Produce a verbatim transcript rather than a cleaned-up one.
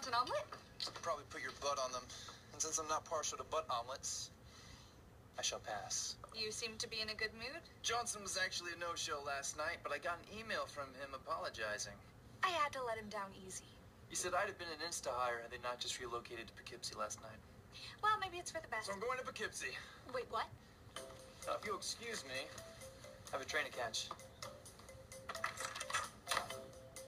want an omelet? Probably put your butt on them. And since I'm not partial to butt omelets, I shall pass. You seem to be in a good mood. Johnson was actually a no-show last night, but I got an email from him apologizing. I had to let him down easy. He said I'd have been an insta-hire had they not just relocated to Poughkeepsie last night. Well, maybe it's for the best. So I'm going to Poughkeepsie. Wait, what? Now, if you'll excuse me, I have a train to catch.